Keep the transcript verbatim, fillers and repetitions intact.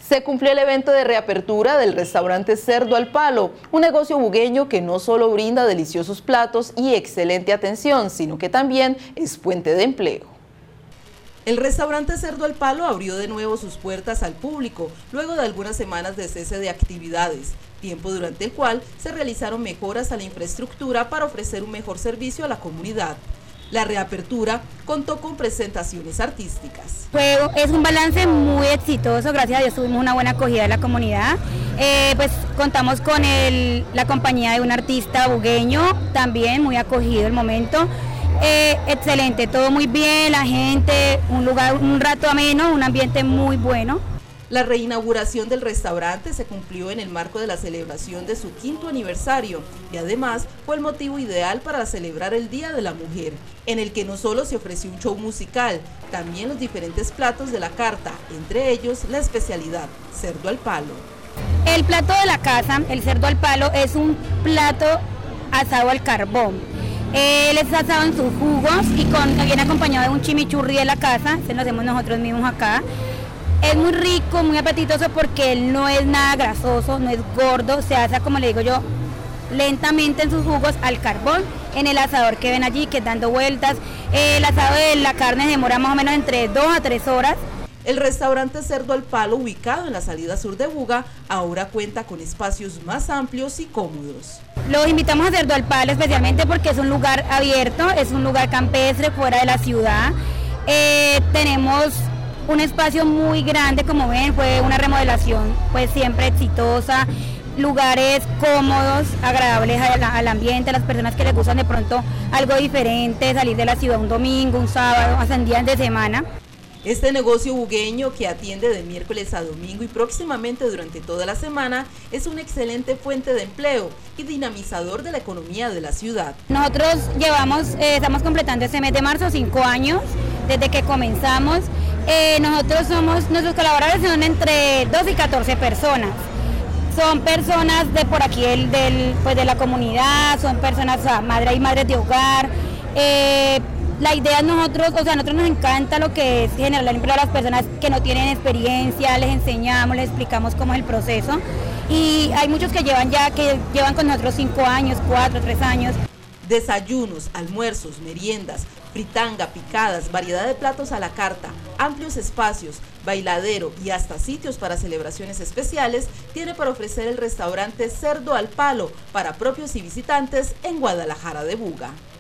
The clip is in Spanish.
Se cumplió el evento de reapertura del restaurante Cerdo al Palo, un negocio bugueño que no solo brinda deliciosos platos y excelente atención, sino que también es fuente de empleo. El restaurante Cerdo al Palo abrió de nuevo sus puertas al público luego de algunas semanas de cese de actividades, tiempo durante el cual se realizaron mejoras a la infraestructura para ofrecer un mejor servicio a la comunidad. La reapertura contó con presentaciones artísticas. Fue, es un balance muy exitoso, gracias a Dios tuvimos una buena acogida de la comunidad. Eh, pues contamos con el, la compañía de un artista bugueño, también muy acogido el momento. Eh, excelente, todo muy bien, la gente, un lugar, un rato ameno, un ambiente muy bueno. La reinauguración del restaurante se cumplió en el marco de la celebración de su quinto aniversario y además fue el motivo ideal para celebrar el Día de la Mujer, en el que no solo se ofreció un show musical, también los diferentes platos de la carta, entre ellos la especialidad, cerdo al palo. El plato de la casa, el cerdo al palo, es un plato asado al carbón. Él es asado en sus jugos y con, viene acompañado de un chimichurri de la casa, se lo hacemos nosotros mismos acá. Es muy rico, muy apetitoso porque él no es nada grasoso, no es gordo, se asa, como le digo yo, lentamente en sus jugos al carbón, en el asador que ven allí, que es dando vueltas. El asado de la carne demora más o menos entre dos a tres horas. El restaurante Cerdo al Palo, ubicado en la salida sur de Buga, ahora cuenta con espacios más amplios y cómodos. Los invitamos a Cerdo al Palo especialmente porque es un lugar abierto, es un lugar campestre fuera de la ciudad. Eh, tenemos un espacio muy grande, como ven, fue una remodelación pues siempre exitosa, lugares cómodos, agradables al, al ambiente, a las personas que les gustan de pronto algo diferente, salir de la ciudad un domingo, un sábado, hasta en días de semana. Este negocio bugueño, que atiende de miércoles a domingo y próximamente durante toda la semana, es una excelente fuente de empleo y dinamizador de la economía de la ciudad. Nosotros llevamos, eh, estamos completando este mes de marzo cinco años desde que comenzamos. Eh, nosotros somos, nuestros colaboradores son entre dos y catorce personas. Son personas de por aquí, el, del, pues de la comunidad, son personas, o sea, madres y madres de hogar. Eh, la idea es nosotros, o sea, a nosotros nos encanta lo que es generar el empleo a las personas que no tienen experiencia, les enseñamos, les explicamos cómo es el proceso. Y hay muchos que llevan ya, que llevan con nosotros cinco años, cuatro, tres años. Desayunos, almuerzos, meriendas, fritanga, picadas, variedad de platos a la carta, amplios espacios, bailadero y hasta sitios para celebraciones especiales tiene para ofrecer el restaurante Cerdo al Palo para propios y visitantes en Guadalajara de Buga.